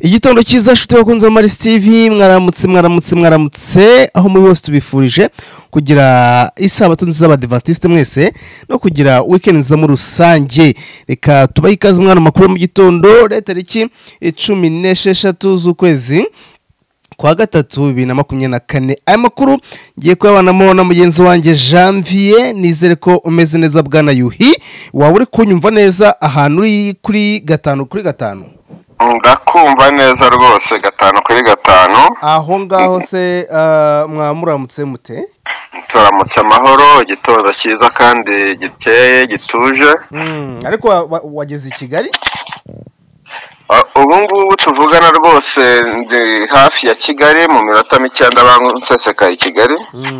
Igitondo cyiza nshuti bakunze Maris TV mwaramutse aho muri hose tubifurije kugira isabato nziza abadventiste mwese no kugira weekend nziza muri rusange. Reka tubahe ikaze mwana makuru mu gitondo tariki 16 z'ukwezi kwa gatatu 2024. Aya makuru ngiye kuyabanamo na mugenzi wanjye Janvier. Nizere ko umeze neza bwana Yuhi, wawe uri kunyumva neza ahantu uri kuri 5/5. Ndakumva neza rwose 5/5. Aho ngaho se mwamuramutse mute? Turamutse amahoro, igitondo cyiza kandi giteye gituje. Ariko wageze i Kigali? Ubu ngubu tuvugana rwose ndi hafi ya Kigali mu minota mike ndabanseseka i Kigali.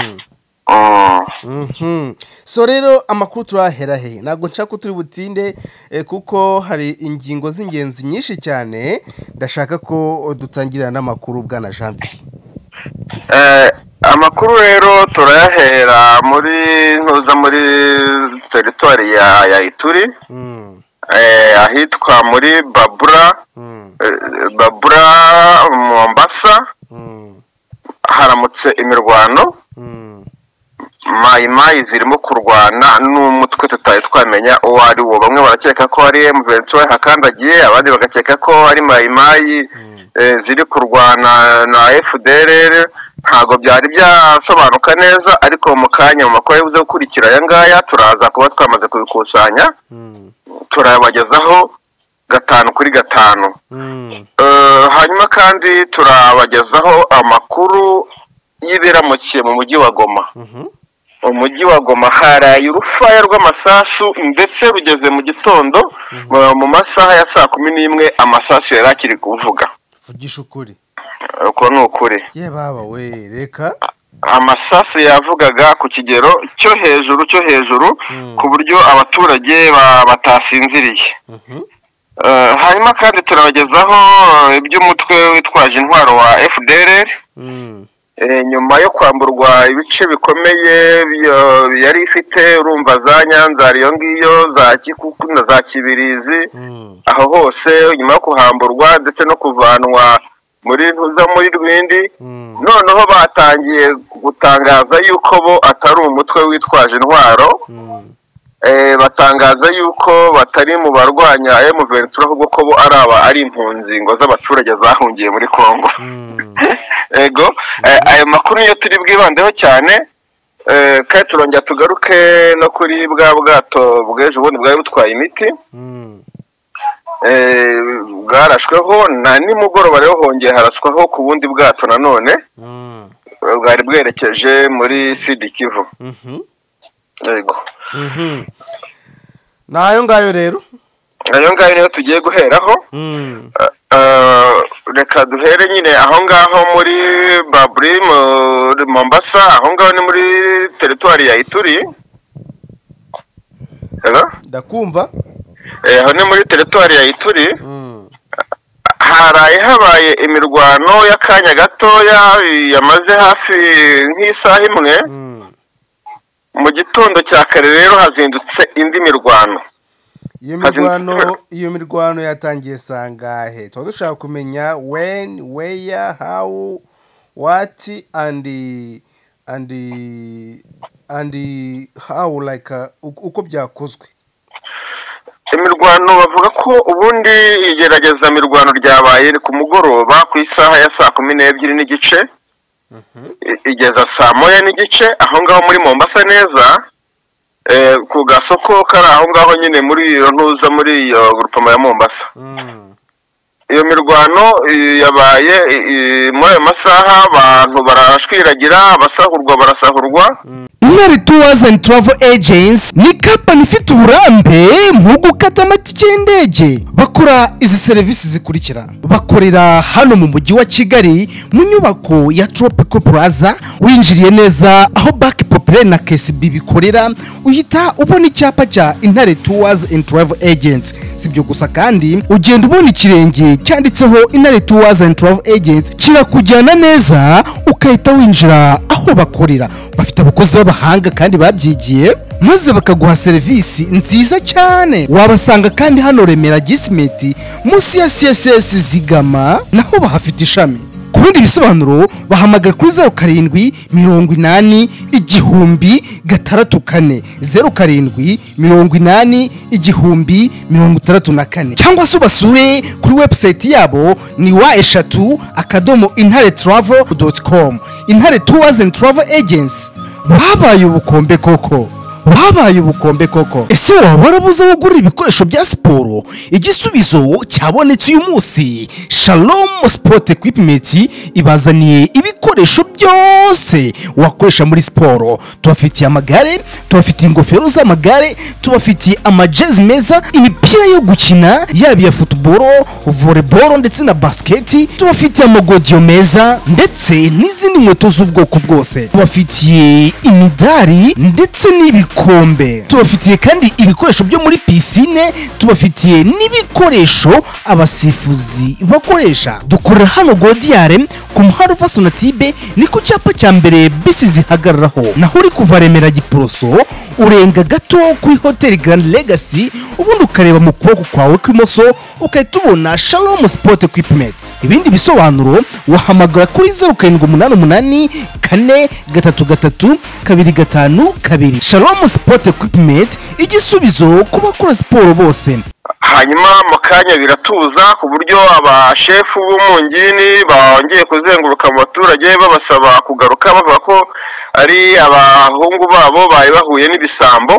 So rero amakuru turahera he, ntabwo nshaka turi butinde kuko hari ingingo z'ingenzi nyinshi cyane ndashaka ko dutangira n'amakuru bwana Janvier. Amakuru rero turayahera muri territoire ya Ituri, ahitwa muri Babura Mombasa haramutse imirwano. Mayi zirimo kurwana n'umutwe tutaye twamenya uwo ari wo. Bamwe barakeka ko ari M23 hakandagiye, abandi bagakeka ko ari Mayi ziri kurwana na FDLR. Ntago byari byasobanuka neza, ariko mu kanya mu makuru yabuze gukurikira aya ngaya turaza kuba twamaze kubikusanya turabagezaho 5/5. Hanyuma kandi turabagezaho amakuru y'ibiramukiye mu mujyi wa Goma. Umujyi wa Goma haraye urufaya rw'amasasu ndetse rugeze mu gitondo mu masaha ya 11 amasasu yarakiri kuvuga. Vugisha ukuri. Uko ni ukuri. Ye baba we reka. Amasasu yavugaga ku kigero cyo hejuru ku buryo abaturage batasinziriye. Hanyuma kandi turabagezaho iby'umutwe witwaje intwaro wa FDLR. Nyuma yo kwamburwa ibice bikomeye yari ifite, urumva za Nyanza iyo ngiyo za Kikuku na za Kibirizi, aho hose nyuma yo kuhamburwa ndetse no kuvanwa muri Rwindi, noneho batangiye gutangaza yuko bo atari umutwe witwaje intwaro. Batangaza yuko batari mu barwanya M23 ahubwo ko bo ari impunzi ngo z'abaturage zahungiye muri Kongo. Ego ayo makuru niyo turi bwibandeho cyane. Kandi turongera tugaruke no kuri bwa bwato bw'ejo bundi bwari butwaye imiti. Bwarashweho na nimugoroba rero hongeye haraswaho ku bundi bwato nanone bwari bwerekeje muri Sud Kivu. Yego. Nayo ngayo rero. Ayo ngayo niyo tugiye guheraho. Reka duhere nyine aho ngaho muri Baburi muri Mombasa, aho ngaho ni muri territoire ya Ituri. Hello? Ndakumva. Aho ni muri territoire ya Ituri. Habaye imirwano y'akanya gatoya yamaze hafi nk'isaha imwe. Mu gitondo cya kare rero hazindutse indi mirwano. Iyo mirwano yatangiye sangahe? Dushaka kumenya when, where, how, what and how, like uko byakozwe. Imirwano bavuga ko ubundi igerageza mirwano ryabaye ku mugoroba ku isaha ya 12:30 igeza 1:00 aho ngaho muri Mombasa neza, ku gasoko kari aho ngaho nyine muri iyo ntuza muri iyo groupement ya Mombasa. Iyo mirwano yabaye muri ayo masaha, abantu barashwiragira, abasahurwa barasahurwa. Intare Tours and Travel Agents ni company ifite uburambe mu gukata amatike y'indege. Bakora izi serivisi zikurikira: bakorera hano mu mujyi wa Kigali mu nyubako ya Tropical Plaza. Winjiriye neza aho Back Populaire na KCB bikorera, uhita ubona icyapa cya Intare Tours and Travel Agents. Sibyo gusa kandi ugenda ubona ikirenge cyanditseho Intare Tours and Travel Agents, kirakujyana neza ukahita winjira aho bakorera. Bafite abakozi b'abahanga kandi babyigiye maze bakaguha serivisi nziza cyane. Wabasanga kandi hano Remera Gisimenti munsi ya CSS Zigama, naho bahafite ishami. Ku bindi bisobanuro bahamagara kuri 0780 0780 cyangwa se ubasure kuri website yabo ni wa3.intaretravel.com. Intare Tours and Travel Agency babaye ubukombe koko. Ese waba warabuze aho ugurira ibikoresho bya siporo? Igisubizo cyabonetse uyu munsi. Shalom Sport Equipment ibazaniye ibikoresho byose wakoresha muri siporo. Tubafitiye amagare, tubafitiye ingofero z'amagare, tubafitiye amajezi meza, imipira yo gukina yaba ya football, volleyball ndetse na basket, tubafitiye amagodiyo meza ndetse n'izindi nkweto z'ubwoko bwose. Tubafitiye imidari ndetse n'ibikombe. Tubafitiye kandi ibikoresho byo muri piscine, tubafitiye n'ibikoresho abasifuzi bakoresha. Dukorera hano Godiare ku muhanda uva Sonatibe, ni ku cyapa cya mbere bisi zihagararaho. Naho uri kuva Remera Giporoso urenga gato kuri Hotel Grand Legacy, ubundi ukareba mu kuboko kwawe kw'imoso ukahita ubona Shalom Sport Equipment. Ibindi bisobanuro wahamagara kuri 0788 Shalom Sport Equipment, igisubizo ku bakora siporo bose. hanyuma mu kanya biratuza ku buryo abashefu b'umungini bongeye kuzenguruka mu baturage babasaba kugaruka, bavuga ko ari abahungu babo bari bahuye n'ibisambo.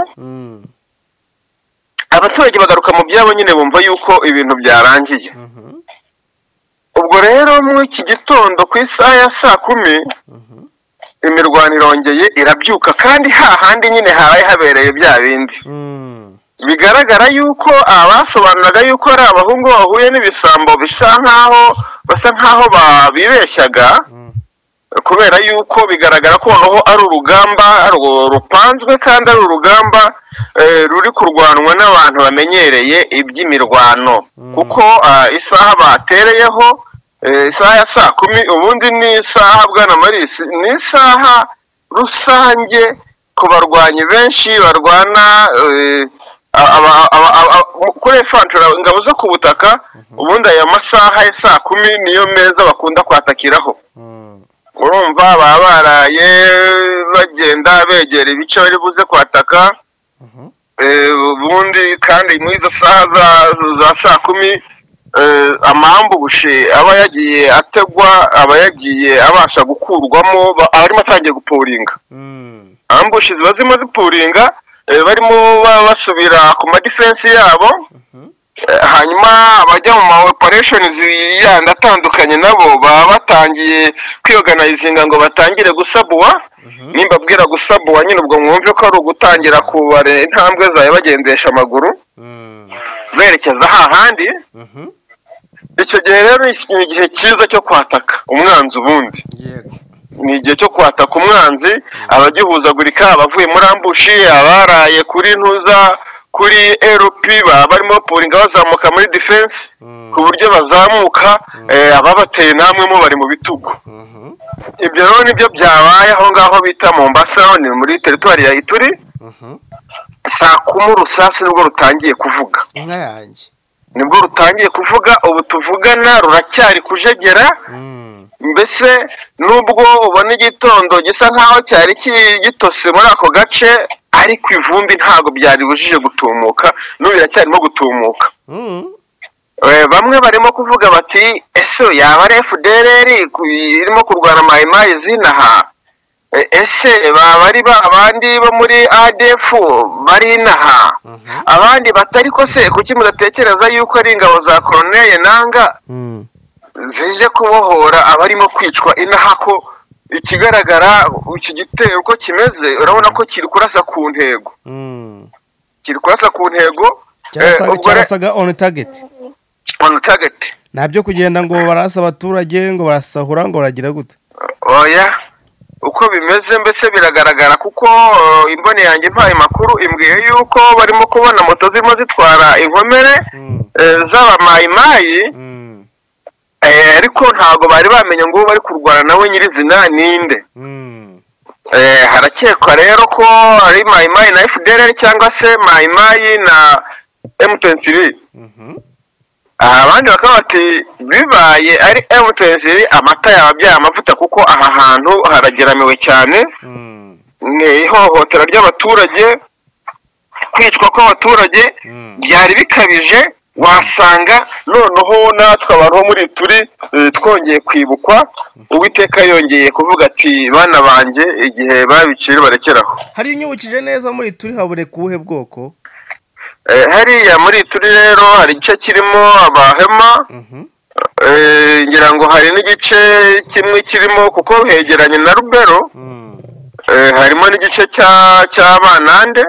Abaturage bagaruka mu byabo nyine bumva yuko ibintu byarangiye. Ubwo rero mu iki gitondo ku isaha ya 10:00 imirwano irongeye irabyuka, kandi hahandi nyine haraye habereye bya bindi. Bigaragara yuko abasobanuraga yuko ari abahungu bahuye n'ibisambo basa nkaho babibeshyaga, kubera yuko bigaragara ko noneho ari urugamba rupanzwe kandi ari urugamba ruri kurwanwa n'abantu bamenyereye iby'imirwano. Kuko isaha batereyeho isaha ya 10:00 ubundi ni isaha bwana Marisi, ni isaha rusange ku barwanyi benshi barwana kuri fantura ingabo zo ku butaka. Ubundi aya masaha ya 10:00 niyo meza bakunda kwatakiraho. Urumva baba baraye bagenda begera ibice bari buze kwataka. Ubundi kandi muri izo saha za 10:00 amambushe aba yagiye ategwa, aba yagiye abasha gukurwamo, arimo atangiye gupuringa. Ambushi ziba zimo zipuringa, barimo basubira ku ma defense yabo. Hanyuma abajya mu ma operations yandi atandukanye nabo baba batangiye kwiorganizinga ngo batangire gusabuwa. Nimba bwira gusabuwa nyine ubwo mwumve ko ari ugutangira kubare intambwe zaye bagendesha amaguru berekeza hahandi. Icyo gihe rero ni igihe cyiza cyo kwataka umwanzi. Ubundi ni igihe cyo kwataka umwanzi, abagihuzagurika, abavuye muri ambushi, abaraye kuri ntuza kuri LP barimo puringa bazamuka muri defense ku buryo bazamuka, ababateye namwe mu bari mu bitugu. Ibyo rero nibyo byabaye aho ngaho bita Mombasa, ni muri territoire ya Ituri. 10:00 urusasi nibwo rutangiye kuvuga. Inka yanjye nibwo rutangiye kuvuga. Ubu tuvugana ruracyari kujegera. Mbese nubwo ubona igitondo gisa nkaho cyari gitose muri ako gace, ariko ivumbi ntago byari bujije gutumuka, n'ubu biracyarimo gutumuka. Bamwe barimo kuvuga bati ese yaba ari FDLR irimo kurwana mayimayi zinaha, ese bari abandi bo muri ADF bari inaha, abandi batari ko se kuki mudatekereza yuko ari ingabo za Colonel Nanga zije kubohora abarimo kwicwa inaha? Ko ikigaragara iki gitero uko kimeze urabona ko kiri kurasa ku ntego. Kiri kurasa ku ntego, cyarasaga on target. Nabyo kugenda ngo barasa abaturage ngo barasahura ngo baragira gute. Oya, uko bimeze mbese biragaragara kuko imbone yanjye mpaye makuru imbwiye yuko barimo kubona moto zirimo zitwara inkomere z'abamayimayi, ariko ntago bari bamenye ngo bari kurwana nawe nyirizina ninde. harakekwa rero ko ari mayimayi na FDLR cyangwa se mayimayi na M23. Abandi bakaba bati bibaye ari M23 amata yababyaye amavuta, kuko aha hantu harageramiwe cyane. Ihohotera ry'abaturage, kwicwa kw'abaturage byari bikabije. Wasanga noneho natwe abantu bo muri turi twongeye kwibukwa, Uwiteka yongeye kuvuga ati bana banjye igihe babicira barekeraho. Hari unyibukije neza muri turi haboneka ubuhe bwoko? Hariya muri turi rero hari igice kirimo abahema, ngira ngo hari n'igice kimwe kirimo, kuko hegeranye na Rubero, harimo n'igice cy'abanande,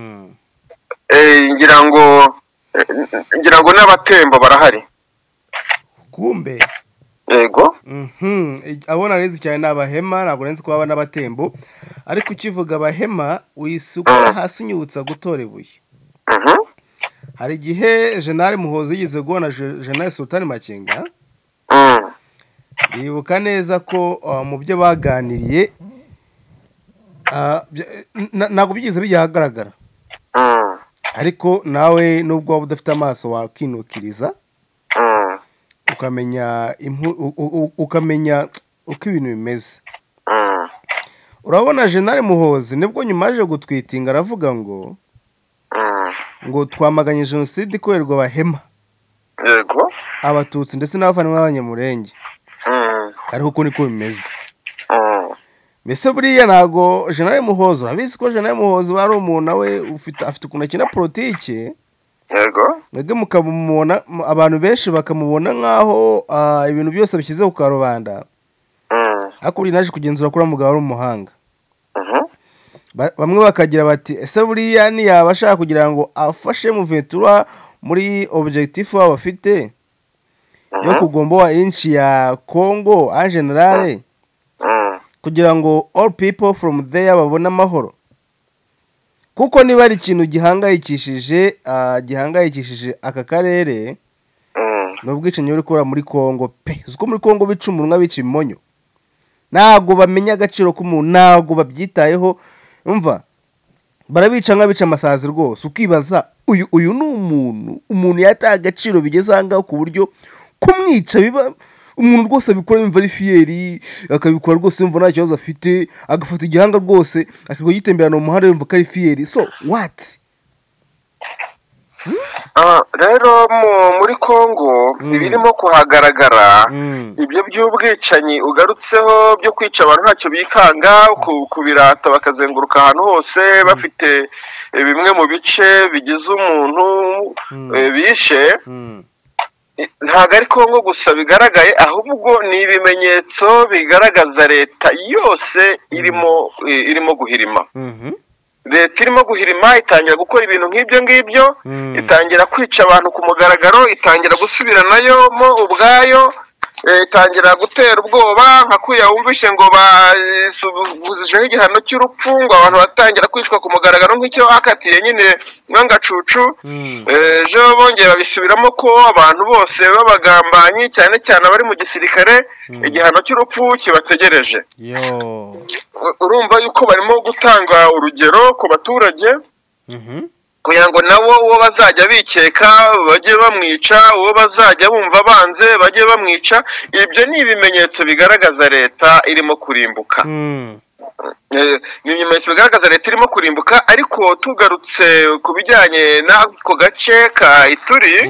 ngira ngo n'abatembo barahari. Kumbe yego abona rezi cyane n'abahema, ntabwo nzi ko aba n'abatembo, ariko ukivuga abahema wisuka hasi unyibutsa gutora ibuye. Hari igihe General Muhozi yigeze guhona General Sultan Makenga, yibuka neza ko mu byo baganiriye ntabwo bigeze bijya ahagaragara, ariko nawe nubwo waba udafite amaso wakinukiriza ukamenya uko ibintu bimeze. Urabona General Muhozi nibwo nyuma aje gutwitinga aravuga ngo twamaganye jenoside ikorerwa abahema, yego, abatutsi ndetse n'abavandimwe b'abanyamurenge, ariko uko niko bimeze. Mbese buriya ntago General Muhozi, urabizi ko General Muhozi wari umuntu nawe afite ukuntu akina politike, yego, mwebwe mukamubona, abantu benshi bakamubona nk'aho ibintu byose bishyize ku karubanda, ariko buriya naje kugenzura ko uriya mugabo ari umuhanga. Bamwe bakagira bati ese buriya ntiyaba ashaka kugira ngo afashe Muventura muri objectif wabo afite yo kugomboa inchi ya Congo en general, kugira ngo all people from there babone amahoro. Kuko niba ari ikintu gihangayikishije aka karere n'ubwicanyi buri kubera muri Congo pe, uko muri Congo bica umunwa bica imonyo, ntago bamenya agaciro k'umuntu, ntago babyitayeho. Umva barabica nk'abica amasazi rwose, ukibaza uyu ni umuntu yataye agaciro bigeze ahangaho ku buryo kumwica biba umuntu rwose abikora yumva ari fiyeri, akabikora rwose yumva nta kibazo afite, agafata igihanga rwose akirwa yitemberana mu muhanda yumva ko ari fiyeri. So what? Rero muri Congo ibirimo kuhagaragara ibyo by'ubwicanyi ugarutseho byo kwica abantu ntacyo bikanga, kubirata bakazenguruka ahantu hose bafite bimwe mu bice bigize umuntu bishe. Ntabwo ari Congo gusa bigaragaye, ahubwo ni ibimenyetso bigaragaza leta yose irimo guhirima. Leta irimo guhirima, itangira gukora ibintu nk'ibyo ngibyo, itangira kwica abantu ku mugaragaro, itangira gusubiranayo mo ubwayo, itangira gutera ubwoba nka kuriya wumvishe ngo basubijeho igihano cy'urupfu, ngo abantu batangira kwicwa ku mugaragaro nk'icyo akatiye nyine nk'agacucu. Ejo bongeye babisubiramo ko abantu bose b'abagambanyi cyane cyane abari mu gisirikare igihano cy'urupfu kibategereje. Urumva yuko barimo gutanga urugero ku baturage kugira ngo nabo uwo bazajya bikeka bajye bamwica, uwo bazajya bumva banze bajye bamwica. Ibyo ni ibimenyetso bigaragaza leta irimo kurimbuka. Ni ibimenyetso bigaragaza leta irimo kurimbuka. Ariko tugarutse ku bijyanye n'ako gace ka Ituri,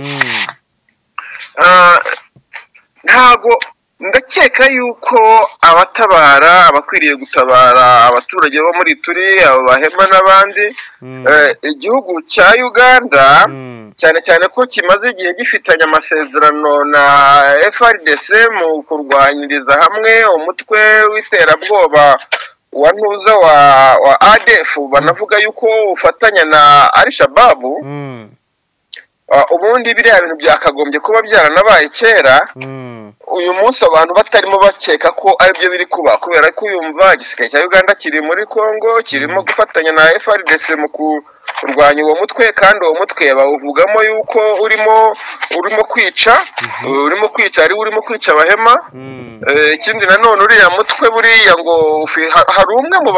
ntago ndakeka yuko abakwiriye gutabara abaturage bo muri Turi, abo bahema n'abandi, igihugu cya Uganda cyane cyane ko kimaze igihe gifitanye amasezerano na FARDC mu kurwanyiriza hamwe umutwe w'iterabwoba wa ntuza wa ADF, banavuga yuko ufatanya na Al-Shabaab. ubundi biriya bintu byakagombye kuba byaranabaye kera uyu munsi abantu batarimo bakeka ko aribyo biri kuba kubera ko uyumva igisirikare cya Uganda kiri muri Congo kirimo gufatanya na FARDC mu kurwanya uwo mutwe kandi uwo mutwe bawuvugamo yuko urimo kwica ari urimo kwica abahema ikindi nanone uriya mutwe buriya ngo hari umwe mu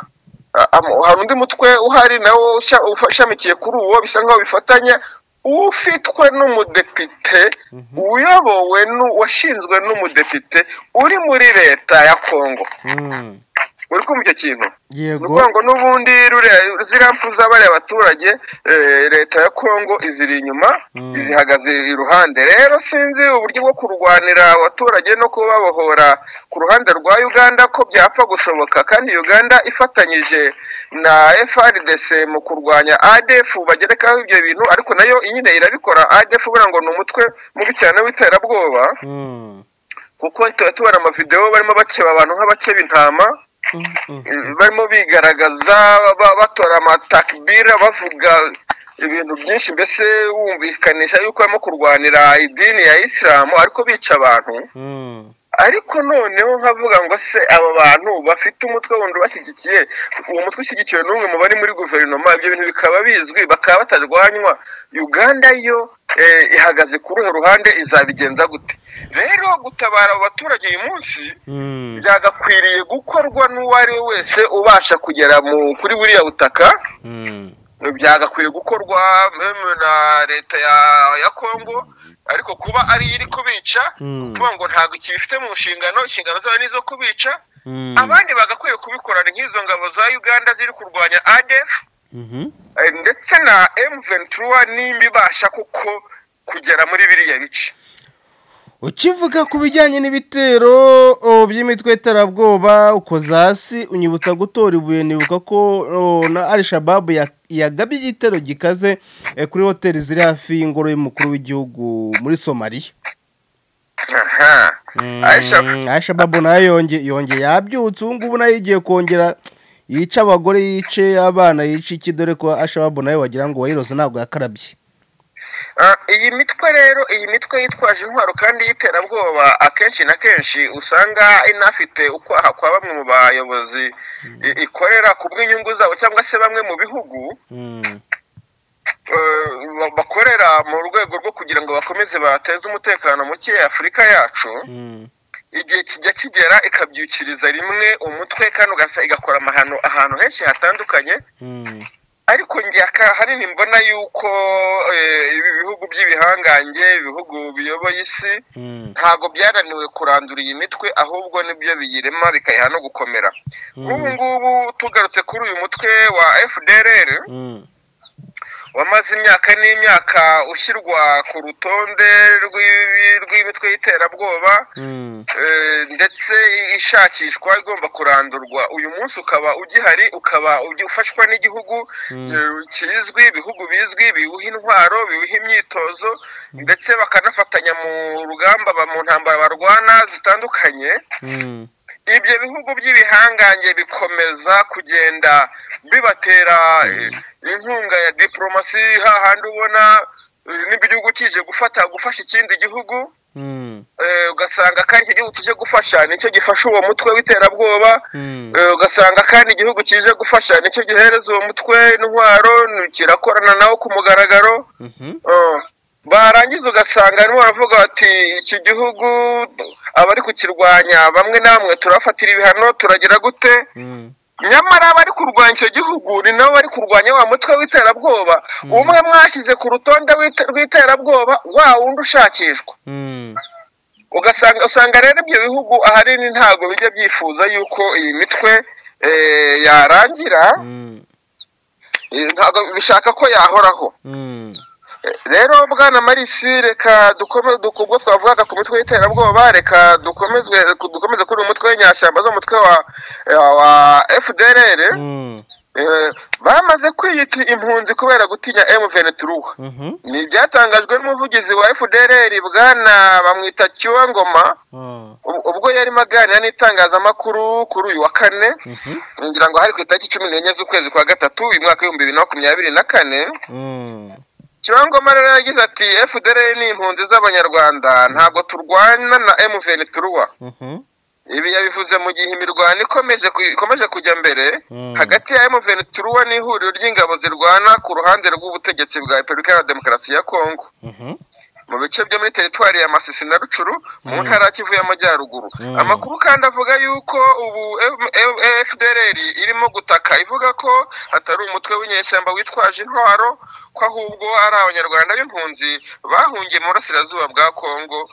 hari undi mutwe uhari nawo ushamikiye kuri uwo bisa nkaho bifatanya ufitwe n'umudepite uyobowe washinzwe n'umudepite uri muri leta ya Congo uri kumva icyo kintu nuko ngo nubundi ziriya mpfu z'abari abaturage leta ya Congo iziri inyuma izihagaze iruhande rero sinzi uburyo bwo kurwanira abaturage no kubabohora ku ruhande rwa Uganda ko byapfa gushoboka kandi Uganda ifatanyije na FARDC mu kurwanya ADF bagerekaho ibyo bintu ariko nayo nyine irabikora ADF bura ngo ni umutwe mubi cyane w'iterabwoba kuko tubona amavideo barimo bakeba abantu nk'abakeba intama barimo bigaragaza batora amatakbira bavuga ibintu byinshi mbese wumvikanisha yuko barimo kurwanira idini ya Islam ariko bica abantu ariko noneho nkavuga ngo se aba bantu bafite umutwe wundi bashyigikiye uwo mutwe ushyigikiwe n'umwe mu bari muri guverinoma ibyo bintu bikaba bizwi bakaba batarwanywa Uganda yo ihagaze ku ruhe ruhande izabigenza gute rero gutabara abaturage uyu munsi byagakwiriye gukorwa n'uwari wese ubasha kugera kuri buriya butaka byagakwiriye gukorwa na leta ya Congo ariko kuba ari iri kubica kuba ngo ntabwo kibifite mu inshingano zayo nizo kubica abandi bagakwiye kubikorana nk'izo ngabo za Uganda ziri kurwanya ADF ndetse na M23 nimba ibasha kuko kugera muri biriya bice ukivuga ku bijyanye n'ibitero by'imitwe y'iterabwoba ukoza hasi unyibutsa gutora ibuye nibuka ko na Al-Shabaab yagabye igitero gikaze kuri hoteli ziri hafi y'ingoro y'umukuru w'igihugu muri Somalia. Al-Shabaab nayo yongeye yabyutse ubu ngubu nayo igiye kongera yica abagore yice abana yica iki dore ko Al-Shabaab nayo wagira ngo wayirose ntabwo yakarabye. Iyi mitwe yitwaje intwaro kandi y'iterabwoba akenshi na kenshi usanga inafite ukwaha kwa bamwe mu bayobozi ikorera ku bw'inyungu zabo cyangwa se bamwe mu bihugu bakorera mu rwego rwo kugira ngo bakomeze bateze umutekano muke Afurika yacu igihe kijya kigera ikabyukiriza rimwe umutwe kandi igakora amahano ahantu henshi hatandukanye ariko njye ahanini mbona yuko ibi bihugu by'ibihangange ibihugu biyoboye isi ntago byananiwe kurandura iyi mitwe ahubwo nibyo biyirema bikayiha no gukomera ubu ngubu tugarutse kuri uyu mutwe wa FDLR wamaze imyaka n'imyaka ushyirwa ku rutonde rw'imitwe y'iterabwoba ndetse ishakishwa igomba kurandurwa uyu munsi ukaba ugihari ukaba ufashwa n'igihugu kizwi ibihugu bizwi biwuha intwaro biwuha imyitozo ndetse bakanafatanya mu rugamba mu ntambara barwana zitandukanye ibyo bihugu by'ibihangange bikomeza kugenda bibatera inkunga ya diplomasi hahandi ubona n'igihugu kije gufasha ikindi gihugu ugasanga kandi icyo gihugu kije gufasha nicyo gifasha uwo mutwe w'iterabwoba ugasanga kandi igihugu kije gufasha nicyo gihereza uwo mutwe intwaro kirakorana nawo ku mugaragaro barangiza ugasanga nibo baravuga bati iki gihugu abari kukirwanya bamwe na bamwe turafatira ibihano turagira gute nyamara abari kurwanya icyo gihugu ni nabo bari kurwanya wa mutwe w'iterabwoba umwe mwashyize ku rutonde rw'iterabwoba wa wundi ushakishwa usanga rero ibyo bihugu ahanini ntabwo bijya byifuza yuko iyi mitwe yarangira ntabwo bishaka ko yahoraho rero bwana Marisi reka ubwo twavugaga ku mitwe y'iterabwoba reka dukomeze kuri uyu mutwe w'inyashyamba zo mutwe wa FDLR bamaze kwiyita impunzi kubera gutinya M23 ni byatangajwe n'umuvugizi wa FDLR bwana bamwita Cyuwa Ngoma ubwo yari maganira n'itangazamakuru kuri uyu wa kane ngira ngo hari ku itariki 14 z'ukwezi kwa gatatu uyu mwaka 2024 Kibangoma rero yagize ati FDLR ni impunzi z'abanyarwanda ntabwo turwana na M23. Ibi yabivuze mu gihe imirwano ikomeje kujya mbere hagati ya M23 n'ihuriro ry'ingabo zirwana ku ruhande rw'ubutegetsi bwa Repubulika ya Demokarasi ya Kongo mu bice byo muri teritwari ya Masisi na Rucuru mu ntara ya Kivu y'Amajyaruguru. Amakuru kandi avuga yuko ubu FDLR irimo gutaka ivuga ko hatari umutwe w'inyeshyamba witwaje intwaro ko ahubwo ari abanyarwanda b'impunzi bahungiye mu burasirazuba bwa Kongo.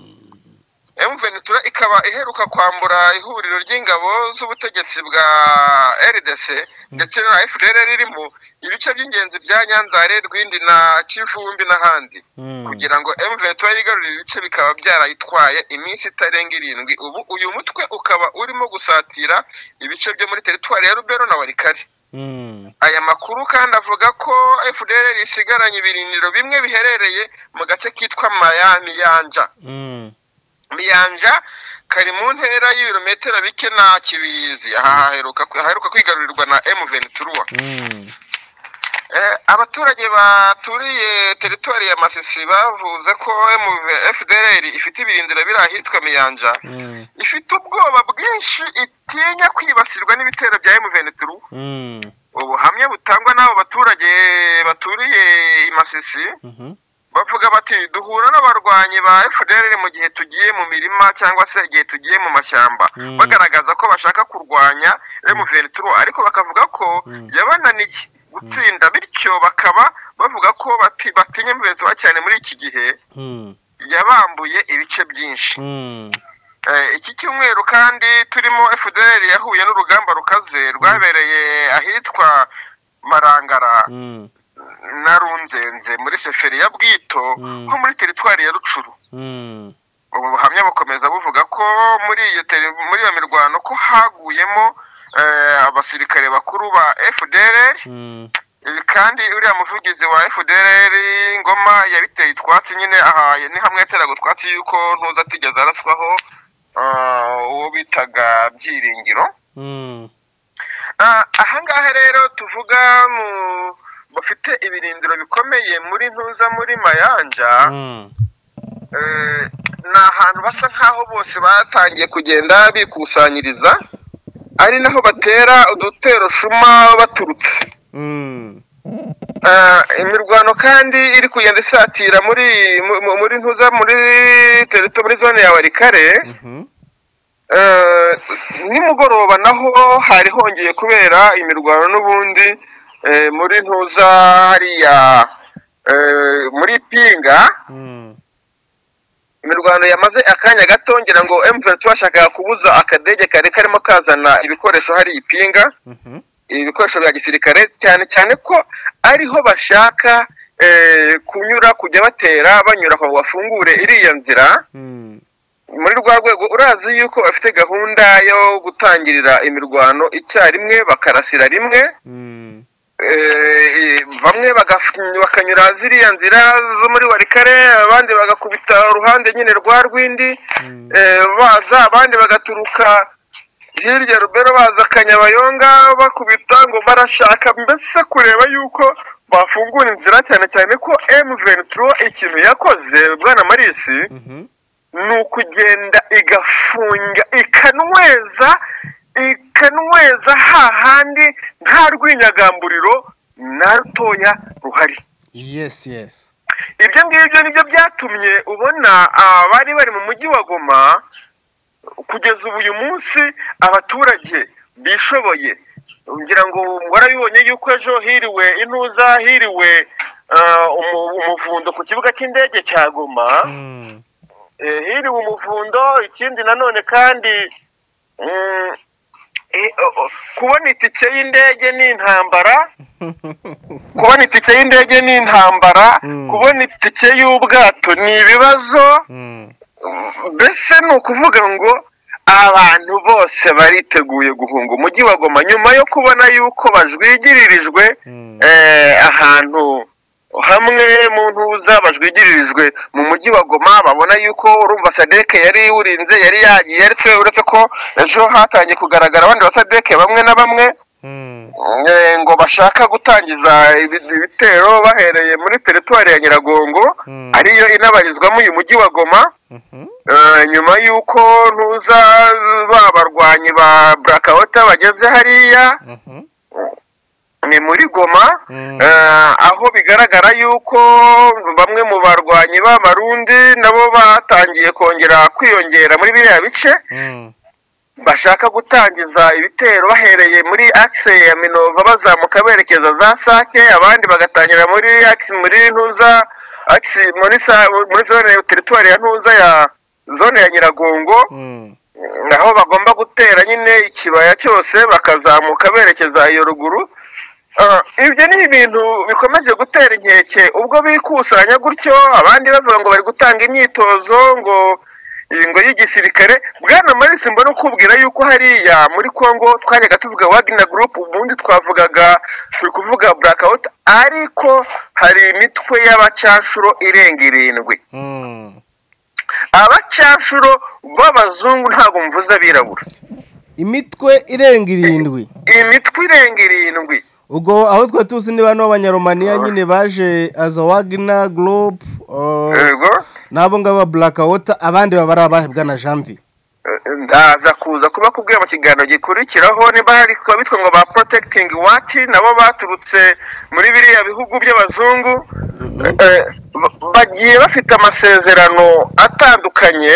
M23 ikaba iheruka kwambura ihuriro ry'ingabo z'ubutegetsi bwa RDC ndetse na FDLR ririmo ibice by'ingenzi bya Nyanzare, Rwindi na Kivumbi n'ahandi kugira ngo M23 yigarurire ibice bikaba byarayitwaye iminsi itarenga 7. Ubu uyu mutwe ukaba urimo gusatira ibice byo muri teritwari ya Rubero na Warikari. Aya makuru kandi avuga ko FDLR isigaranye ibirindiro bimwe biherereye mu gace kitwa Miyanja. Miyanja kari mu ntera y'ibirometero bike na Kibirizi aheruka kwigarurirwa na M23. Abaturage baturiye teritwari ya Masisi bavuze ko FDLR ifite ibirindiro biri ahitwa Miyanja ifite ubwoba bwinshi itinya kwibasirwa n'ibitero bya M23. Ubuhamya butangwa n'abo baturage baturiye i Masisi bavuga bati duhura n'abarwanyi ba FDLR mu gihe tugiye mu mirima cyangwa se igihe tugiye mu mashyamba bagaragaza ko bashaka kurwanya M23 ariko bakavuga ko yabananiye gutsinda, bityo bakaba bavuga ko batinya M23 cyane muri iki gihe yabambuye ibice byinshi. Iki cyumweru kandi turimo FDLR yahuye n'urugamba rukaze rwabereye ahitwa Marangara na Runzenze muri seferi ya Bwito ho muri teritwari ya Rucuru. Ubu buhamya bukomeza buvuga ko muri iyo mirwano ko haguyemo abasirikare bakuru ba FDLR. Ibi kandi uriya muvugizi wa FDLR Ngoma yabiteye itwatsi nyine ni hamwe yateraga utwatsi yuko ntuza atigeze araswaho uwo bitaga Byiringiro. Ahangaha rero tuvuga bafite ibirindiro bikomeye muri ntuza muri Mayanja. Ni ahantu basa nkaho bose batangiye kugenda bikusanyiriza ari naho batera udutero shuma baturutse. Imirwano kandi iri kugenda isatira muri ntuza muri zone ya Warikare. Nimugoroba naho hari hongeye kubera imirwano n'ubundi muri ntuza hariya muri Pinga. Imirwano yamaze akanya gato ngira ngo M23 bashaka kubuza akadege kare karimo kazana ibikoresho hari Ipinga. Ibikoresho bya gisirikare cyane ko ariho bashaka kunyura kujya batera banyura ko bafungure iriya nzira. Muri rwa rwego urazi yuko bafite gahunda yo gutangirira imirwano icyarimwe bakarasira rimwe. Bamwe bakanyura ziriya nzira zo muri Warikare, abandi bagakubita uruhande nyine rwa Rwindi baza, abandi bagaturuka hirya Rubero baza Kanyabayonga bakubita ngo barashaka mbese kureba yuko bafungura inzira cyane ko M23 ikintu yakoze bwana Marisi ni ukugenda igafunga ikanweza hahandi nta rwinyagamburiro na rutoya ruhari. Yes. Ibyo ngibyo nibyo byatumye ubona bari mu mujyi wa Goma kugeza uyu munsi abaturage bishoboye. Ngira ngo warabibonye yuko ejo hiriwe intuza hiriwe umuvundo ku kibuga cy'indege cya Goma. Hiriwe umuvundo. Ikindi nanone kandi kubona itike y'indege ni intambara, kubona itike y'ubwato ni ibibazo. Mbese ni ukuvuga ngo abantu bose bariteguye guhunga umujyi wa Goma nyuma yo kubona yuko bajwigiririjwe ahantu hamwe mu ntuza bajwigiririjwe mu mujyi wa Goma. Babona yuko urumva Sadek yari urinze yari yagiye uretse ko ejo hatangiye kugaragara abandi ba Sadek bamwe na bamwe ngo bashaka gutangiza ibitero bahereye muri teritwari ya Nyiragongo ariyo inabarizwamo uyu mujyi wa Goma nyuma y'uko ntuza babarwanyi ba Blackwater bageze hariya ni muri Goma aho bigaragara yuko bamwe mu barwanyi b'Abarundi nabo batangiye kongera kwiyongera muri biriya bice bashaka gutangiza ibitero bahereye muri axe ya Minova bazamuka berekeza za Sake abandi bagatangira muri axe muri ntuza axe muri zone territoire ya ntuza ya zone ya Nyiragongo naho bagomba gutera nyine ikibaya cyose bakazamuka berekeza iyo ruguru ibyo ni ibintu bikomeje gutera inkeke ubwo bikusanya gutyo abandi bavuga ngo bari gutanga imyitozo ngo y'igisirikare bwana Marisi mbona ukubwira yuko hariya muri Kongo twajyaga tuvuga Wagner Group ubundi twavugaga turi kuvuga Blackwater ariko hari imitwe y'abacanshuro irenga 7 abacanshuro b'abazungu ntabwo mvuze abirabura imitwe irenga 7 imitwe irenga 7 ubwo aho twa tuzi ni bano b'Abanyaromania nyine baje as a Wagner Group yego nabo ngaba Blackwater abandi babara abahebwa na Janvier ndaza kuza kuba kubwira mu kiganiro gikurikiraho niba hari ko bitwa ngo ba protecting what nabo baturutse muri biriya bihugu by'abazungu bagiye bafite amasezerano atandukanye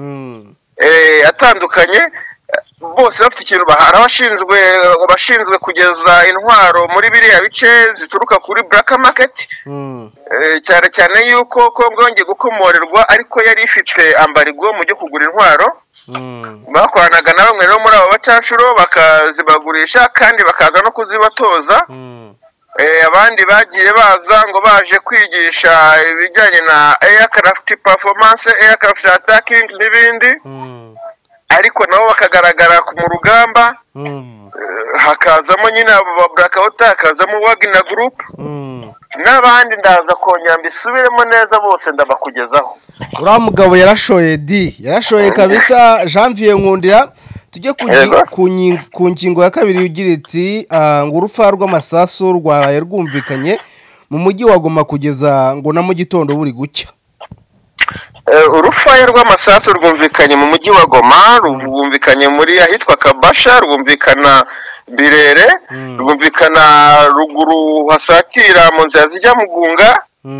bose bafite ikintu bahara bashinzwe kugeza intwaro muri biriya bice zituruka kuri black market cyane cyane yuko Kongo yongeye gukomorerwa ariko yari ifite ambarigo mu byo kugura intwaro bakoranaga na bamwe no muri abo bacanshuro bakazibagurisha kandi bakaza no kuzibatoza abandi bagiye baza ngo baje kwigisha ibijyanye na aircraft performance aircraft attacking n'ibindi ariko nabo bakagaragara mu rugamba hakazamo nyine abo Blackwater hakazamo Wagner Group n'abandi ndaza kongera mbisubiremo neza bose ndabakugezaho uriya mugabo yarashoye kabisa Janvier Nkundira tujye ku ngingo ya kabiri ugira iti ngo urufa rw'amasasu rwaraye rwumvikanye mu mujyi wa Goma kugeza ngo na mu gitondo buri gucya urufaya rw'amasasu rwumvikanye mu mujyi wa Goma rwumvikanye muri ahitwa Kabasha rwumvikana Birere rwumvikana ruguru hasatira mu nzira zijya Mugunga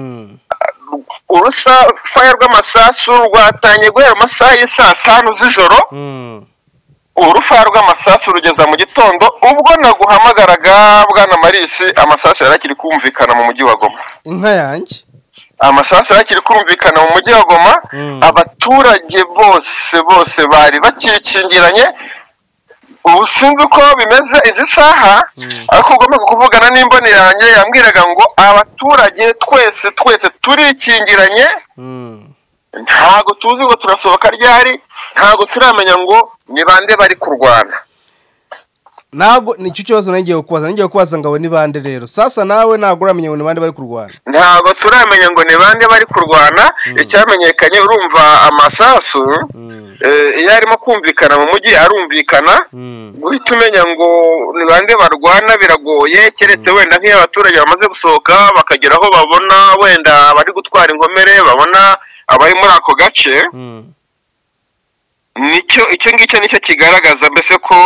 urufaya rw'amasasu rwatanye guhera amasaha y'isa 5 z'ijoro urufaya rw'amasasu rugeza mu gitondo ubwo naguhamagaraga bwana Marisi amasasu yarakiri kumvikana mu mujyi wa Goma inka yanjye amasasu yakiri kumvikana mu mujyi wa Goma abaturage bose bari bakikingiranye ubu sinzi uko bimeze izi saha ariko ugomba kuvugana n'imboni yanjye yambwiraga ngo abaturage twese turikingiranye ntago tuzi ngo turasohoka ryari ntago turamenya ngo ni bande bari kurwana nago nicyo kibazo ngiye kubaza ngo ni bande rero sasa nawe nago uramenya ngo ni bande bari kurwana ntago turamenya ngo ni bande bari kurwana icyamenyekanye urumva amasasu iyo arimo kumvikana mu mujyi arumvikana guhita umenya ngo ni bande barwana biragoye keretse wenda nk'iyo abaturage bamaze gusohoka bakagera aho babona wenda bari gutwara inkomere babona abari muri ako gace icyo ngicyo nicyo kigaragaza mbese ko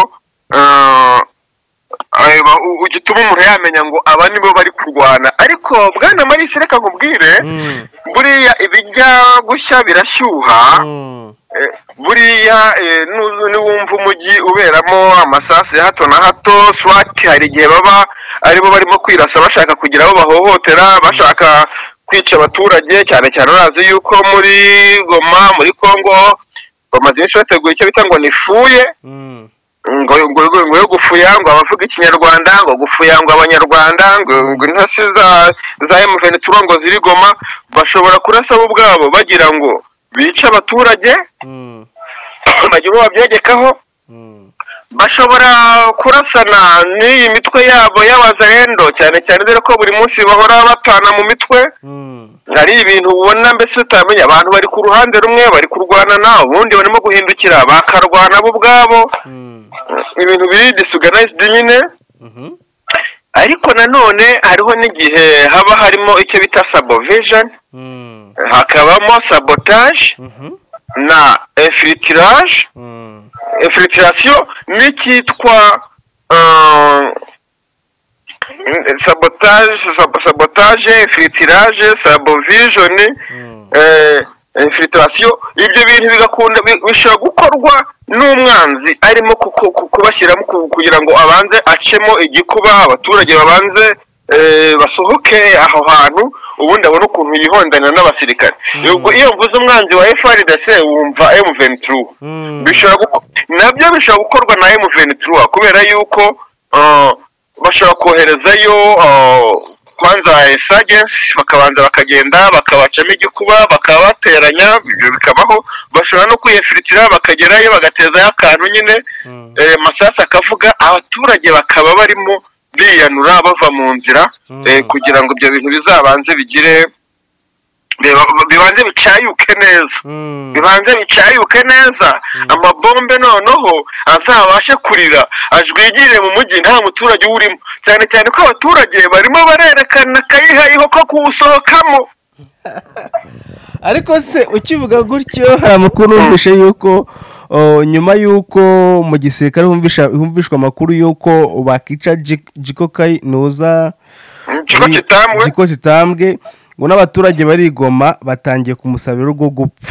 ugituma umuntu yamenya ngo aba nibo bari kurwana ariko bwana Marisi reka nkubwire buriya ibijya gushya birashyuha buriya niwumva umujyi uberamo amasasu ya hato na hato swati hari igihe baba aribo barimo kwirasa bashaka kugira abo bahohotera bashaka kwica abaturage cyane cyane urazi yuko muri Goma muri Kongo bamaze iminsi bateguye icyo bita ngo nifuye ngo yo gufuya ngo abavuga ikinyarwanda ngo gufuya ngo abanyarwanda ngo intasi za M23 ngo ziri Goma bashobora kurasa bo ubwabo bagira ngo bice abaturage bagira uwo babyegekaho bashobora kurasana n'iyi mitwe yabo y'abazarendo cyane cyane dore ko buri munsi bahora batana mu mitwe hari ibintu ubona mbese utamenya abantu bari ku ruhande rumwe bari kurwana na ubundi barimo guhindukira bakarwana bo ubwabo ibintu biri disorganized nyine ariko nanone hariho n'igihe haba harimo icyo bita sabovision, hakabamo sabotage na infiltration n'icyitwa sabotage, infiltrage, sabovision, infiltration. Ibyo bintu bigakunda bishobora gukorwa n'umwanzi arimo kubashyiramo kugira ngo abanze acemo igikuba, abaturage babanze basohoke aho hantu, ubundi abona ukuntu yihondana n'abasirikare. Iyo mvuze umwanzi wa FARDC wumva M23. Nabyo bishobora gukorwa na M23 kubera yuko bashobora koherezayo kwanza insurgents, bakabanza bakagenda bakabacamo igikuba, bakabateranya, ibyo bikabaho. Bashobora no kwiyefilitira bakagerayo bagatezayo akantu nyine, masasa akavuga, abaturage bakaba barimo biyanura bava mu nzira, kugira ngo ibyo bintu bizabanze bigire bibanze bicayuke neza, amabombe noneho azabashe kurira ajwigire mu mujyi nta muturage urimo, cyane cyane ko abaturage barimo barerekana kayihayiho ko kuwusohokamo. Ariko se ukivuga gutyo, hari amakuru numvishe yuko nyuma yuko mu gisirikare humvishwa amakuru yuko bakica Jikokai Nuza Jiko Kitambwe, ngo n'abaturage barigoma batangiye kumusabira urwo gupfa.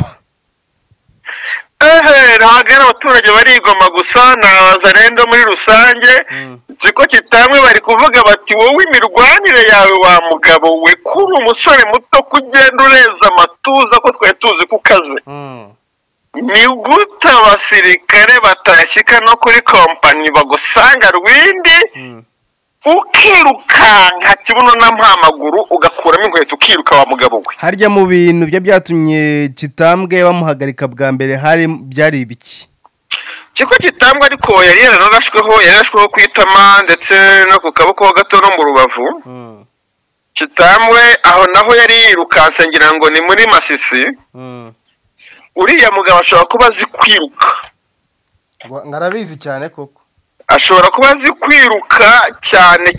Ntabwo abaturage barigoma gusa, n'abazarendo muri rusange. Jiko Kitambwe bari kuvuga bati, wowe imirwanire yawe wa mugabo we, kuri umusore muto kugenda ureza amatuza ko twari tuzi ko ukaze. Ni gute abasirikare batashyika no kuri kompani bagusanga Rwindi ukirukanka kibuno n'amaguru ugakuramo inkweto ukiruka wa mugabo we? Harya mu bintu byatumye Kitambwe bamuhagarika bwa mbere byari ibiki? Jiko Kitambwe ariko yari yarashweho kwitama ndetse no ku kaboko gato no mu rubavu. Kitambwe aho naho yari yirukanse, ngira ngo ni muri Masisi. Uriya mugabo ashobora kuba azi kwiruka, ngarabizi cyane koko, ashobora kuba azi kwiruka cyane.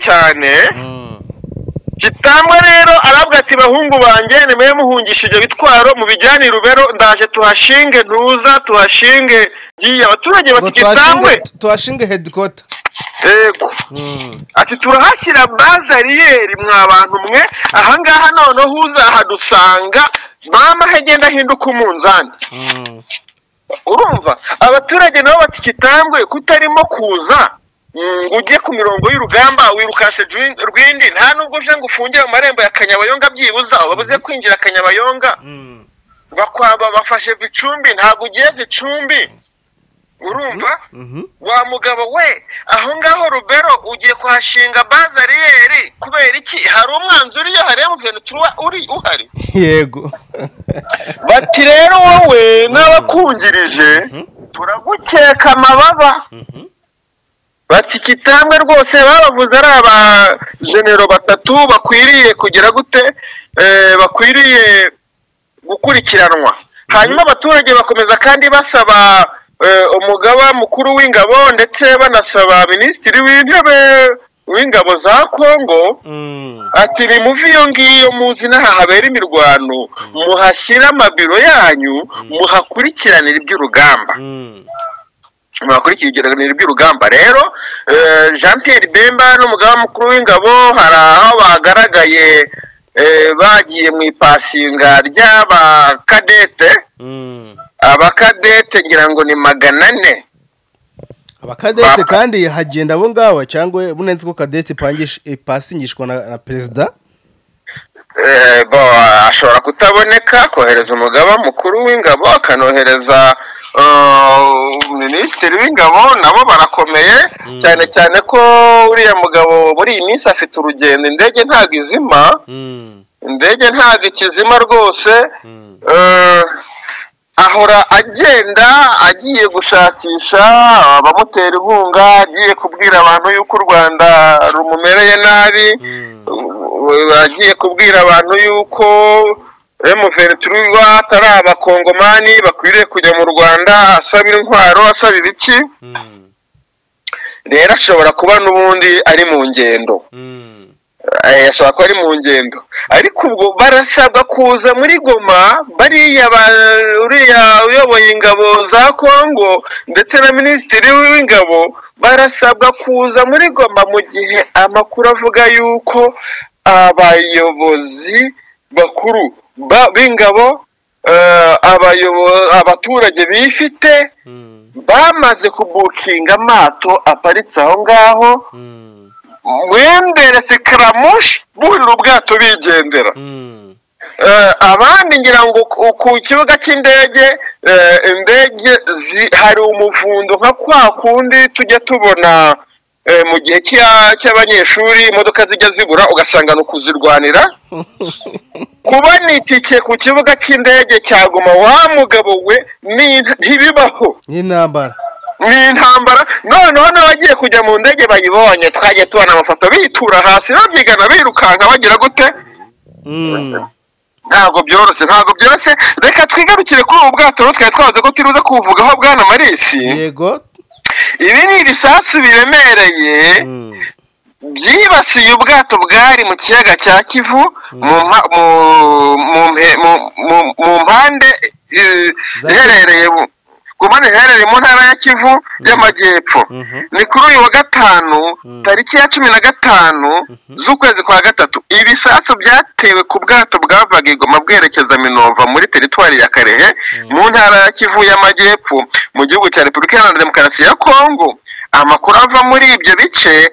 Kitambwe rero arabwa ati, bahungu banjye nimwe muhungisha ibyo bitwaro mu bijyane Rubero, ndaje tuhashinge Ntuza, tuhashinge abaturage bati Kitambwe tuhashinge headquarter. Yego. Ati turahashyira bazariyeri mwa bantu mwe, ahangaha noneho uzahadusanga mama hegenda hinduka umunzani. Urumva abaturage nabo bati Kitambwe kutarimo kuza ngo ujye ku mirongo y'urugamba wirukase Rwindi, nta nubwo uje ngo ufunge mu marembo ya Kanyabayonga byibuza babuze kwinjira Kanyabayonga, bafashe Vicumbi, ntago ugiye Vicumbi. Urumva wa mugabo we, aho ngaho Rubero ugiye kuhashinga bazariyeri kubera iki? Hari umwanzi uriyo, hari M23 uhari. Yego. Bati rero wowe n'abakungirije turagukeka amababa. Bati Kitambwe rwose babavuze ari aba genero batatu bakwiriye kugira gute, bakwiriye gukurikiranwa. Hanyuma abaturage bakomeza kandi basaba umugaba mukuru w'ingabo ndetse banasaba minisitiri w'intebe w'ingabo za Kongo, ati nimuve iyo ngiyo muzi n'aha habera imirwano, muhashyire amabiro yanyu, muhakurikiranire iby'urugamba. Muhakurikiranire iby'urugamba. Rero Jean Pierre Bemba n'umugaba mukuru w'ingabo hari aho bagaragaye bagiye mu ipasinga ry'abakadete. Abakadete ngira ngo ni 400. Abakadete kandi hagenda abo ngabo cyangwa bunenze ko kadete ipasingishwa na perezida? Ashobora kutaboneka, kohereza umugaba mukuru w'ingabo, akanohereza minisitiri w'ingabo, nabo barakomeye cyane cyane ko uriya mugabo muri iyi minsi afite urugendo, indege ntago izima, indege ntago ikizima rwose. Ahora agenda agiye gushakisha abamutera inkunga, agiye kubwira abantu yuko u Rwanda rumumereye nabi, agiye kubwira abantu yuko M23 atari abakongomani bakwiriye kujya mu Rwanda, asabira intwaro, asaba ibiki. rero ashobora kuba n'ubundi ari mu ngendo, ashobora kuba ari mu ngendo, ariko ubwo barasabwa kuza muri Goma, bariya uriya uyoboye ingabo za Kongo ndetse na minisitiri w'ingabo barasabwa kuza muri Goma, mu gihe amakuru avuga yuko abayobozi bakuru b'ingabo, abaturage bifite bamaze kubukinga amato aparitse aho ngaho, mwendere sikaramushi burira ubwato bigendera. Abandi ngira ngo ku kibuga cy'indege, indege hari umuvundo nka kwa kundi tujya tubona mu gihe cy'abanyeshuri imodoka zijya zibura ugasanga no kuzirwanira. Kubona itike ku kibuga cy'indege cya Goma, wa mugabo we, ntibibaho, n'intambara noneho n'abagiye kujya mu ndege bayibonye, twagiye tubona amafoto bitura hasi babyigana birukanka bagira gute. Ntabwo byoroshye. Reka twigarukire kuri ubu bwato twari twavuze ko turuza kuvugaho, Bwana Marisi. Yego, ibi ni ibisasu biremereye byibasiye ubwato bwari mu kiyaga cya Kivu mu mpande iherereye mu ntara ya Kivu y'Amajyepfo. Ni kuri uyu wa gatanu tariki ya 15 z'ukwezi kwa gatatu, ibisasu byatewe ku bwato bwavaga i Goma bwerekeza Minova muri teritwari ya Karehe mu ntara ya Kivu y'Amajyepfo mu gihugu cya Repubulika Iharanira Demokarasi ya Kongo. Amakuru ava muri ibyo bice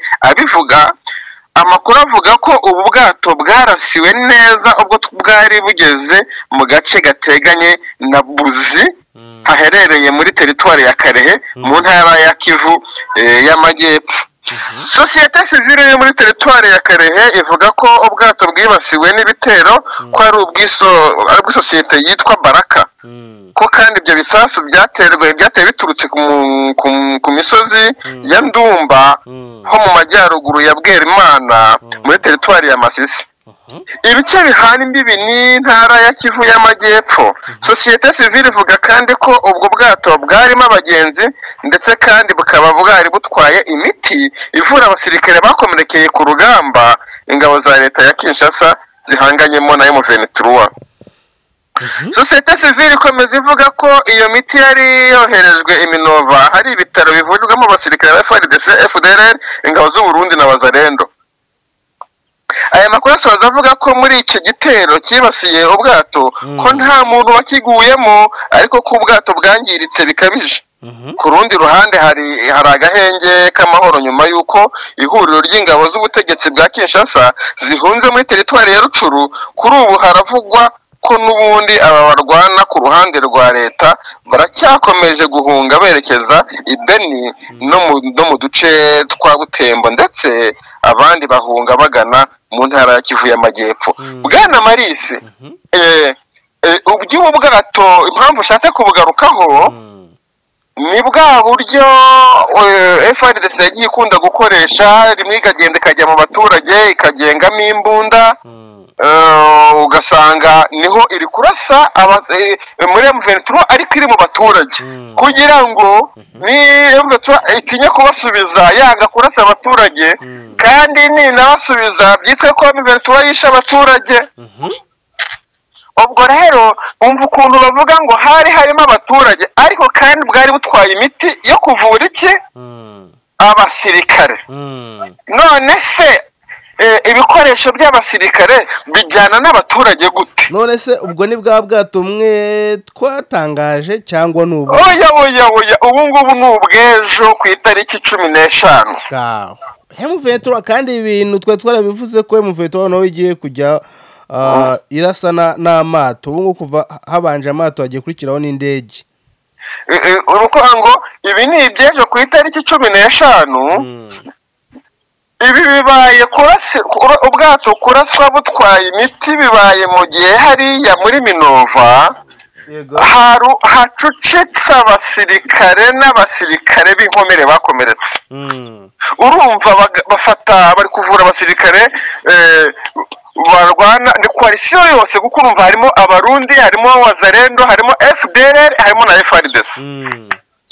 amakuru avuga ko ubu bwato bwarasiwe neza ubwo bwari bugeze mu gace gateganye na Buzi, haherereye muri teritwari ya Karehe mu ntara ya Kivu y'Amajyepfo. Sosiyete sivile yo muri teritwari ya Karehe ivuga ko ubwato bwibasiwe n'ibitero ko ari ubw'isosiyete yitwa Baraka, ko kandi ibyo bisasu byateye biturutse ku misozi ya Ndumba ho mu majyaruguru ya Bwerimana muri teritwari ya Masisi, ibice bihana imbibi n'intara ya Kivu y'Amajyepfo. Sosiyete sivile ivuga kandi ko ubwo bwato bwarimo abagenzi ndetse kandi bukaba bwari butwaye imiti ivura abasirikare bakomerekeye ku rugamba ingabo za leta ya Kinshasa zihanganyemo na M23. Sosiyete sivile ikomeza ivuga ko iyo miti yari yoherejwe i Minova, hari ibitaro bivurirwamo abasirikare ba FARDC, FDLR, ingabo z'u Burundi na Wazalendo. Aya makuru asoza avuga ko muri icyo gitero cyibasiye ubwato ko nta muntu wakiguyemo, ariko ko ubwato bwangiritse bikabije. Ku rundi ruhande hari agahenge k'amahoro nyuma y'uko ihuriro ry'ingabo z'ubutegetsi bwa Kinshasa zihunze muri teritwari ya Rucuru. Kuri ubu haravugwa ko n'ubundi aba barwana ku ruhande rwa leta baracyakomeje guhunga berekeza i Beni no mu duce twa Butembo, ndetse abandi bahunga bagana mu ntara ya Kivu y'Amajyepfo. Bwana Marisi, ubu bwato impamvu ushatse kubugarukaho ni bwa buryo FARDC yagiye ikunda gukoresha, rimwe ikagenda ikajya mu baturage ikagengamo imbunda, ugasanga niho iri kurasa muri M23 ariko iri mu baturage, kugira ngo ni M23 itinye kubasubiza yanga kurasa abaturage, kandi ninabasubiza byitwe ko M23 yishe abaturage. Ubwo rero umva ukuntu bavuga ngo hari harimo abaturage ariko kandi bwari butwaye imiti yo kuvura iki abasirikare. None se ibikoresho by'abasirikare bijyana n'abaturage gute? None se ubwo ni bwa bwato umwe twatangaje cyangwa n'ubu? Oya ubu ngubu ni ubwejo ku itariki 15. M23 kandi ibintu twe twarabivuze ko M23 nawe igiye kujya irasa n'amato. Ubu kuva habanje amato agiye kurikiraho n'indege. Uruko ngo ibi ni ibyejo ku itariki 15. Ibi bibaye ubwato kuraswa butwaye imiti bibaye mu gihe hariya muri Minova hacucitse abasirikare n'abasirikare b'inkomere bakomeretse. Urumva bari kuvura abasirikare barwana ni coalition yose, kuko urumva harimo abarundi, harimo Wazalendo, harimo FDLR, harimo na FARDC.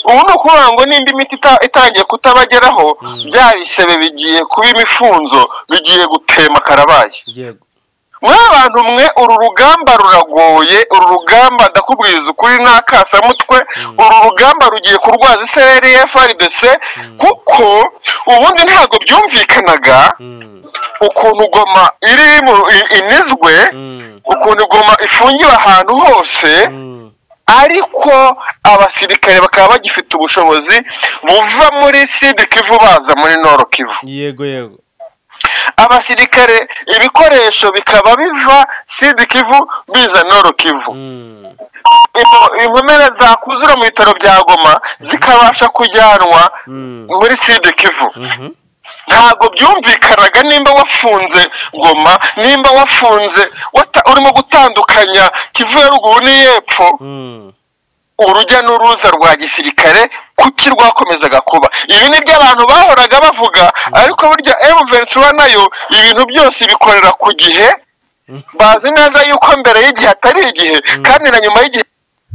ubu ni ukuvuga ngo nimba imiti itangiye kutabageraho bya bisebe bigiye kuba imifunzo bigiye gutema karabaye. Mwe abantu mwe uru rugamba ruragoye, uru rugamba ndakubwiza ukuri n'akasamutwe, uru rugamba rugiye kurwaza isereri FRDC kuko ubundi ntabwo byumvikanaga ukuntu Goma iri inizwe, ukuntu Goma ifungiwe ahantu hose, ariko abasirikare bakaba bagifite ubushobozi buva muri Sud Kivu baza muri Nord Kivu. Yego abasirikare ibikoresho bikaba biva Sud Kivu biza Nord Kivu. Inkomere zakuzura mu bitaro bya Goma zikabasha kujyanwa muri Sud Kivu. Ntabwo byumvikanaga nimba wafunze Goma, nimba wafunze urimo gutandukanya Kivu ya ruguru n'iyepfo, urujya n'uruza rwa gisirikare kuki rwakomezaga kuba. Ibi ni byo abantu bahoraga bavuga, ariko burya M23 nayo ibintu byose bikorera ku gihe, bazi neza yuko mbere y'igihe atari igihe kandi na nyuma y'igihe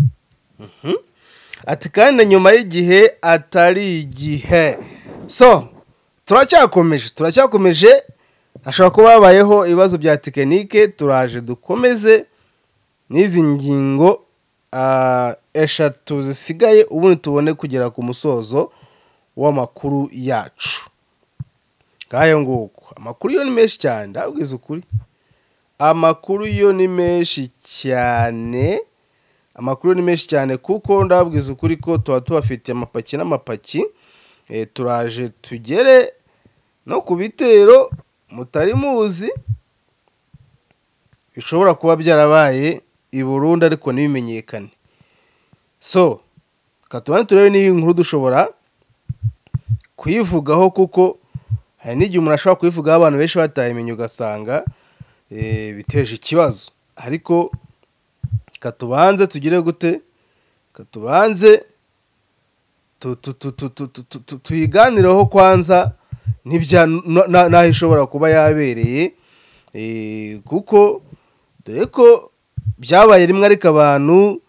ati kandi na nyuma y'igihe atari igihe. So turacyakomeje hashobora kuba habayeho ibibazo bya tekinike, turaje dukomeze n'izi ngingo eshatu zisigaye ubundi tubone kugera ku musozo w'amakuru yacu. Ngayo nguko amakuru yo ni menshi cyane, ndabwiza ukuri, amakuru yo ni menshi cyane, kuko ndabwiza ukuri ko tuba tubafitiye amapaki n'amapaki. Turaje tugere no ku bitero mutari muzi bishobora kuba byarabaye i Burundi ariko ntibimenyekane. So katubane turebe n'iyi nkuru dushobora kuyivugaho, kuko hari n'igihe umuntu ashobora kuyivugaho abantu benshi batayimenye ugasanga biteje ikibazo. Ariko katubanze tugire gute, katubanze tuyiganireho kwanza n'aho ishobora kuba yabereye, kuko dore ko byabaye rimwe ariko abantu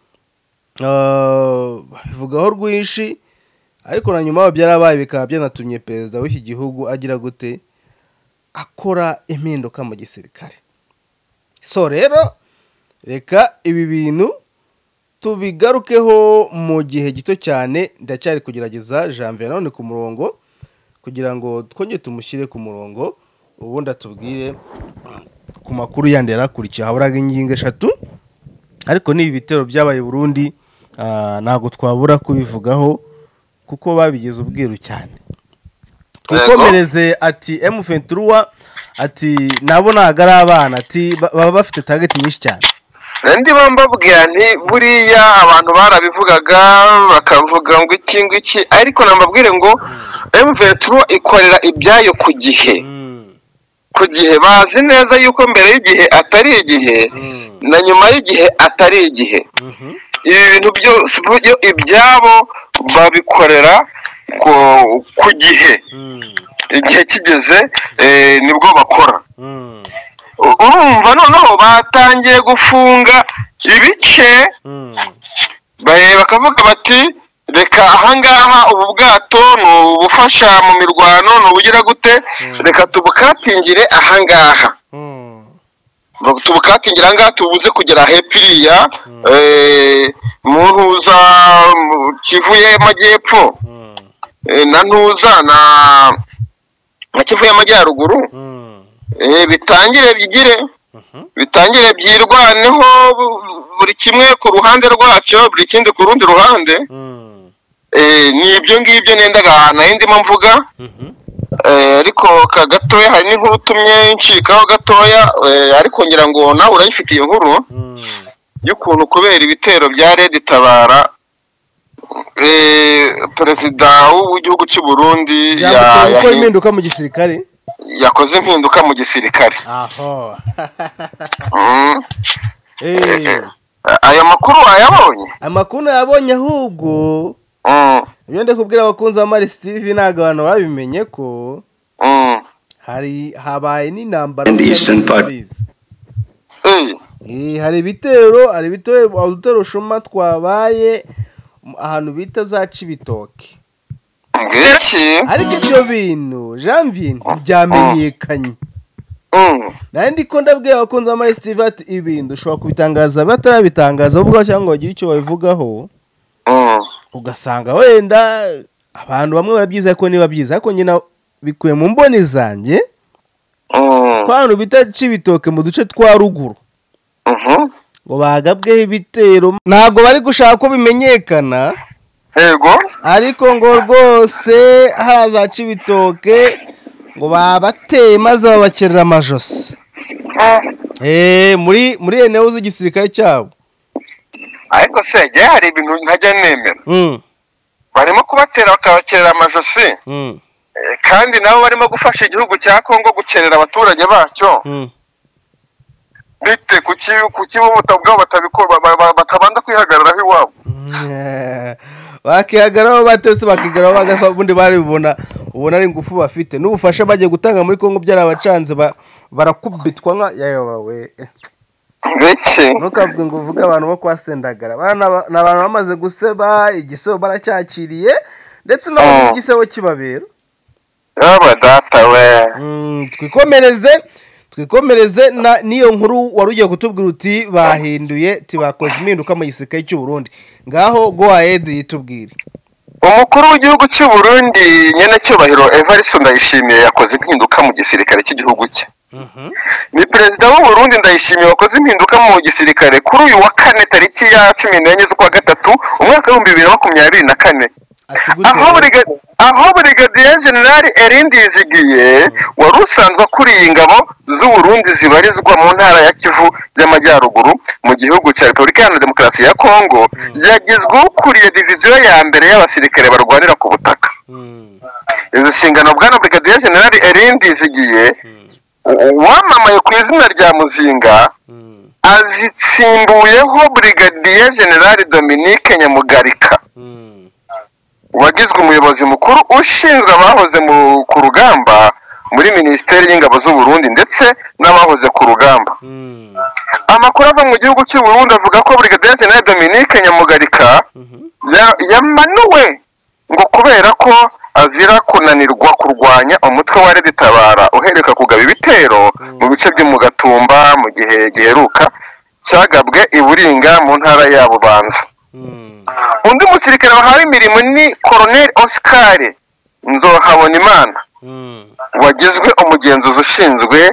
babivugaho rwinshi, ariko na nyuma byarabaye bikaba byanatumye perezida w'iki gihugu agira gute, akora impinduka mu gisirikare. So rero reka ibi bintu tubigarukeho mu gihe gito cyane. Ndacyari kugerageza Janvier none ku murongo kugira ngo twongere tumushyire ku murongo, ubundi atubwire ku makuru yandi yarakurikiye. Haburaga ingingo eshatu, ariko n'ibi bitero byabaye Burundi ntabwo twabura kubivugaho kuko babigize ubwiru cyane. Twikomereze ati M23 ati nabo ntago ari abana, ati baba bafite target nyinshi cyane. ndimo mbabwira nti buriya abantu barabivugaga bakavuga ngo iki, ariko nambabwire ngo M23 ikorera ibyayo ku gihe, bazi neza yuko mbere y'igihe atari igihe na nyuma y'igihe atari igihe. Ibi bintu byose ibyabo babikorera ku gihe, igihe kigeze nibwo bakora. Urumva noneho batangiye gufunga ibice, bakavuga bati reka ahangaha ubu bwato ni ubufasha mu mirwano, ni ubugira gute, reka tubukatingire ahangaha, tubukatingire ahangaha tubuze kugera hepfiriya mu ntuza Kivu y'Amajyepfo na ntuza na Kivu y'Amajyaruguru, bitangire byirwaneho buri kimwe ku ruhande rwacyo, buri kindi ku rundi ruhande. Ni ibyo ngibyo nendaga ahantu ndimo mvuga, ariko kagatoya hari n'inkuru utumye ncikaho gatoya, ariko ngira ngo nawe urayifitiye inkuru y'ukuntu kubera ibitero bya Red Tabara perezida w'igihugu cy'u Burundi yakoze impinduka mu gisirikare. Yakoze impinduka mu gisirikare. Aho. Aya makuru wayabonye? Amakuru yabonye ahubwo. Ibyo ndikubwira abakunzi ba Maris TV ntago abantu babimenye ko habaye n'intambara mu Paris. Hari ibitero udutero shuma twabaye ahantu bita za Cibitoke. ngiki Ariko ibyo bintu Janvier ntibyamenyekanye. Nandi ko ndabwira abakunzi ba Steve ati ibintu ushobora kubitangaza batarabitangaza ubwo cyangwa bagira icyo babivugaho. Ugasanga wenda abantu bamwe barabyiza ko niba byiza ariko nyina bikuye mu mboni zanjye. Kwano bita Cibitoke mu duce twa ruguru. Ngo bagabweho ibitero ntago bari gushaka ko bimenyekana. Yego. Ariko ngo rwose haza Cibitoke ngo babateye maze babakerera amajosi. Muri eneo z'igisirikare cyabo. Ariko se je hari ibintu ntajya nemera. Barimo kubatera bakabakerera amajosi. Kandi nabo barimo gufasha igihugu cya Kongo gukerera abaturage bacyo. Bite kuki ubutabwa batabikora batabanda kwihagararaho iwabo. Bakihagararaho batese bakigaraho bagafundi baribona ubona ari ingufu bafite n'ubufasha bagiye gutanga muri Kongo byarabacanze barakubitwa nka yawe. Biki Nukavuga ngo uvuga abantu bo kwasendagara n'abantu bamaze guseba igisebo baracyakiriye ndetse no mu gisebo kibabera. Aba data we. Twikomereze niyo nkuru wari ugiye kutubwira uti bahinduye tibakoze impinduka mu gisirikare cy'u Burundi. Ngaho go ahead yitubwire. Umukuru w'igihugu cy'u Burundi nyene cyubahiro Evariste Ndayishimiye yakoze impinduka mu gisirikare cy'igihugu cye. Ni perezida w'u Burundi Ndayishimiye wakoze impinduka mu gisirikare kuri uyu wa kane tariki ya 14 z'ukwa gatatu umwaka wa 2024. Aho Brigadier General Erindizigiye wari usanzwe akuriye ingabo z'u Burundi zibarizwa mu ntara ya Kivu y'Amajyaruguru mu gihugu cya Repubulika Iharanira Demokarasi ya Kongo yagizwe ukuriye diviziyo ya mbere y'abasirikare barwanira ku butaka. Izi nshingano bwana Brigadier General Erindizigiye wamamaye ku izina rya Muzinga azitsimbuyeho Brigadier General Dominique Nyamugarika wagizwe umuyobozi mukuru ushinzwe abahoze ku rugamba muri Minisiteri y'Ingabo z'u Burundi ndetse n'abahoze ku rugamba. Amakuru ava mu gihugu cy'u Burundi avuga ko Brigadier General Dominique Nyamugarika yamanuwe ngo kubera ko azira kunanirwa kurwanya umutwe wa Red Tabara uheruka kugaba ibitero mu bice byo mu Gatumba mu gihe giheruka cyagabwe i Buringa mu ntara ya Bubanza. Undi musirikare wahawe imirimo ni Colonel Oscar Nzohabonimana wagizwe umugenzuzi ushinzwe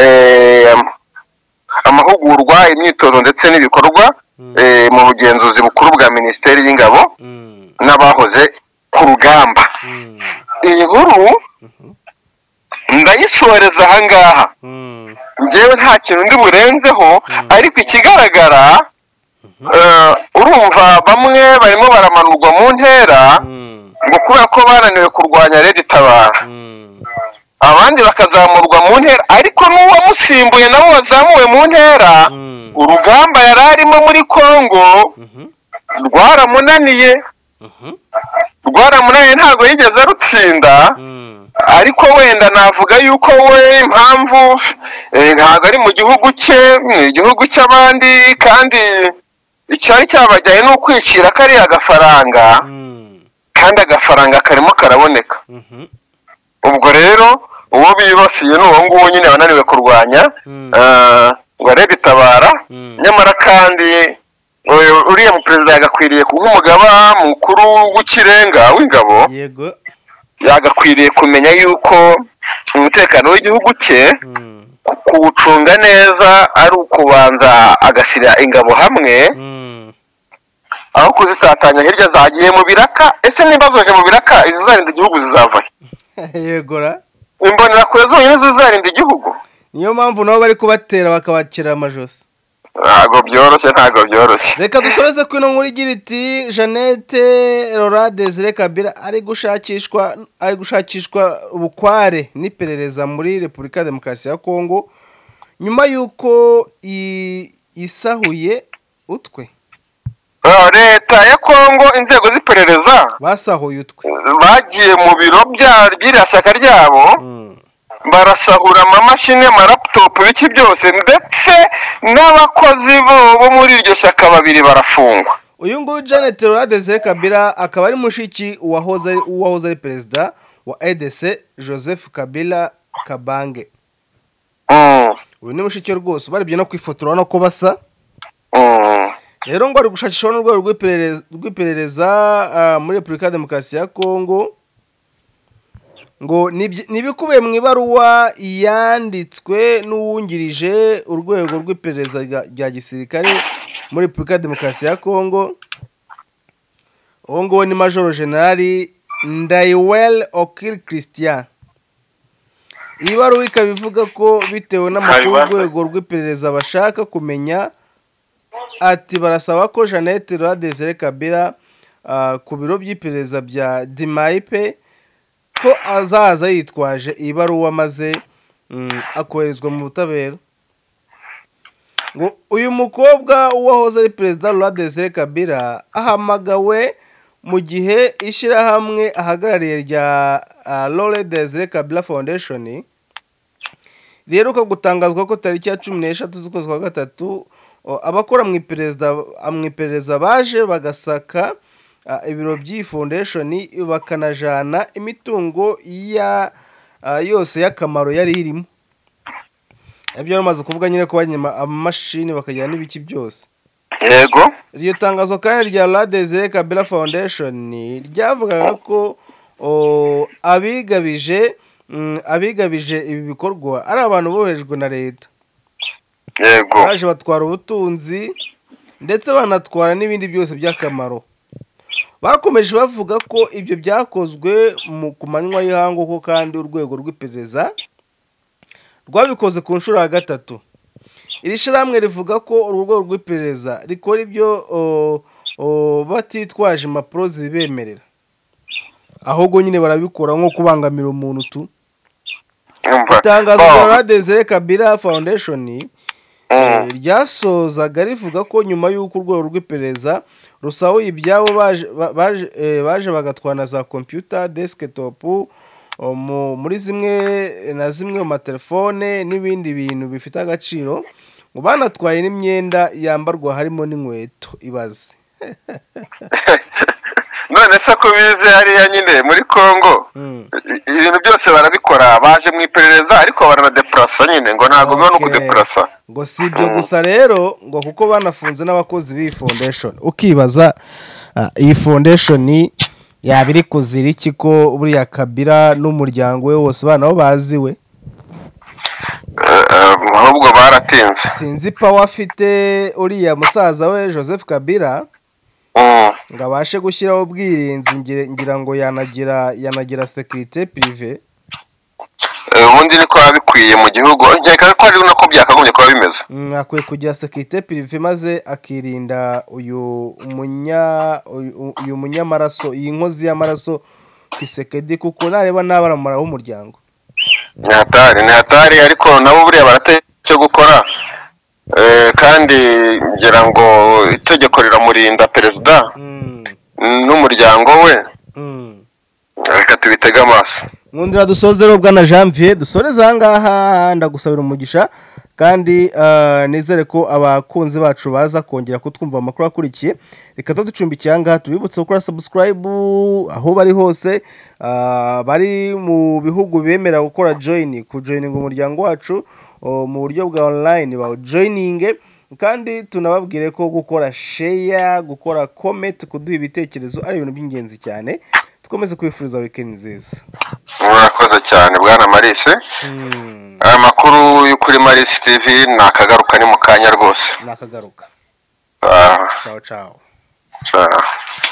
amahugurwa imyitozo ndetse n'ibikorwa mu bugenzuzi bukuru bwa Minisiteri y'Ingabo n'abahoze ku rugamba. Iyi nkuru ndayisoreza ahangaha njyewe nta kintu ndi burenzeho ariko ikigaragara urumva bamwe barimo baramanurwa mu ntera ngo kubera ko bananiwe kurwanya Red Tabara abandi bakazamurwa mu ntera ariko n'uwamusimbuye nabo wazamuwe mu ntera urugamba yari arimo muri Kongo rwaramunaniye ntabwo yigeze arutsinda ariko wenda navuga yuko we impamvu ntabwo ari mu gihugu cye mu gihugu cy'abandi kandi icyari cyabajyanye no kwicira kariya agafaranga kandi agafaranga karimo karaboneka. Ubwo rero uwo bibasiye n'uwo nguwo nyine wananiwe kurwanya ngo Red Tabara nyamara kandi uriya mu perezida yagakwiriye nk'umugaba mukuru w'ikirenga w'ingabo yagakwiriye kumenya yuko umutekano w'igihugu cye kuwucunga neza ari ukubanza agashyira ingabo hamwe aho kuzitatanya hirya zagiye mu biraka. Ese niba zoje mu biraka izizarinda igihugu zizavahe? Yegora imbonera kure zonyine zizarinda igihugu. Niyo mpamvu nabo bari kubatera bakabakira amajosi. Ntago byoroshye. Reka dusoreze ko ino nkuru igira iti Jeannette Laurent Désiré Kabila ari gushakishwa ubukware n'iperereza muri Repubulika ya Demokarasi ya Kongo nyuma yuko isahuye utwe. Leta ya Kongo inzego z'iperereza basahuye utwe bagiye mu biro by'irya shyaka ryabo barasahura amamashini amaraptop biki byose ndetse n'abakozi bo muri iryo shyaka babiri barafungwa. uyu nguyu Janet Laurent Desire Kabila akaba ari mushiki uwahoze ari perezida wa EDC Joseph Kabila Kabange. Uyu ni mushiki rwose barebye no kwifotora no ko basa. Rero ngo ari gushakishwa n'urwego rw'iperereza muri Repubulika ya Demokarasi ya Kongo, ngo nibikubiye mu ibaruwa yanditswe n'uwungirije urwego rw'iperereza rya gisirikare muri Repubulika ya Demokarasi ya Kongo. Uwo nguwo ni Major General Ndaiwel Okil Christian. Iyi baruwa ikaba ivuga ko bitewe n'amakuru y'urwego rw'iperereza bashaka kumenya, ati barasaba ko Janet Laurent Desire Kabila ku biro by'iperereza bya Dimaipe ko azaza yitwaje iyi baruwa maze akoherezwa mu butabera. Ngo uyu mukobwa uwahoze ari perezida Laurent Desire Kabila ahamagawe mu gihe ishyirahamwe ahagarariye rya Laurent Desire Kabila Foundation riheruka gutangazwa ko tariki ya 16 z'ukwezi kwa gatatu abakora mu iperereza baje bagasaka ibiro by'iyi foundation bakanajana imitungo yose y'akamaro yari irimo. Ibyo bamaze kuvuga nyine ko banyima amamashini bakajyana n'ibiki byose. Yego. Iryo tangazo kandi rya Laurent Desire Kabila Foundation ryavugaga ko abigabije ibi bikorwa ari abantu boherejwe na leta. Yego. Baje batwara ubutunzi ndetse banatwara n'ibindi byose by'akamaro. Bakomeje bavuga ko ibyo byakozwe ku manywa y'ihangu, ko kandi urwego rw'iperereza rwabikoze ku nshuro ya gatatu. Iri shyirahamwe rivuga ko urwego rw'iperereza rikora ibyo batitwaje impapuro zibemerera, ahubwo nyine barabikora nko kubangamira umuntu tu. Itangazo rya Laurent Desire Kabila Foundation ryasozaga rivuga ko nyuma y'uko urwego rw'iperereza rusahuye ibyabo baje bagatwara na za computer desktop muri zimwe mu matelefone n'ibindi bintu bifite agaciro, ngo banatwaye n'imyenda yambarwa harimo n'inkweto. Ibaze none se ko bize hariya nyine muri Kongo ibintu byose barabikora, baje mu iperereza ariko baranadeplasa nyine, ngo ntabwo biba no kudeplasa. Ngo si ibyo gusa rero, ngo kuko banafunze n'abakozi b'iyi foundation. Ukibaza iyi foundation yaba iri kuzira iki ko buriya Kabila n'umuryango we wose bana bo baziwe? Ahubwo baratinze. Sinzi power afite uriya musaza we Joseph Kabila ngo abashe gushyiraho ubwirinzi, ngira ngo yanagira sécurité privée. Ubundi niko babikwiye mu gihugu, nkeka ko ari nako byakagombye kuba bimeze. Akwiye kugira sécurité privée maze akirinda uyu munyamaraso, iyi nkozi y'amaraso Kisekedi, kuko nareba n'abaramaraho umuryango. Ni hatari ariko nabo buriya barateje gukora, kandi ngira ngo itegeko riramurinda perezida n'umuryango we. Reka tubitege amaso. Nkundira dusoze rero bwana Janvier, dusoreze aha ngaha, ndagusabira umugisha kandi nizere ko abakunzi bacu baza kongera kutwumva amakuru akurikiye. Reka tuducumbikiye aha ngaha, tubibutse gukora subscribe aho bari hose, bari mu bihugu bemera gukora kujoininga umuryango wacu mu buryo bwa online joininge, kandi tunababwire ko gukora share, gukora comment, kuduha ibitekerezo ari ibintu by'ingenzi cyane. Tukomeze kwifuriza weekend nziza. Murakoze cyane bwana Marise. Amakuru yo kuri Marise TV nakagaruka ni mu kanya rwose. Nakagaruka. Ciao ciao. Ciao.